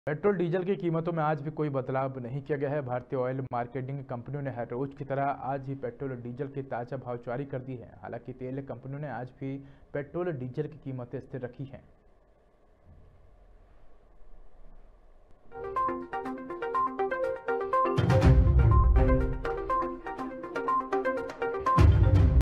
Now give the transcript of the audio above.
Petrol diesel की कीमतों में आज भी कोई बदलाव नहीं किया गया है। भारतीय ऑयल मार्केटिंग कंपनियों ने हर रोज की तरह आज ही पेट्रोल और डीजल की ताज़ा भाव जारी कर दी है। हालांकि तेल कंपनियों ने आज भी पेट्रोल और डीजल की कीमतें स्थिर रखी हैं।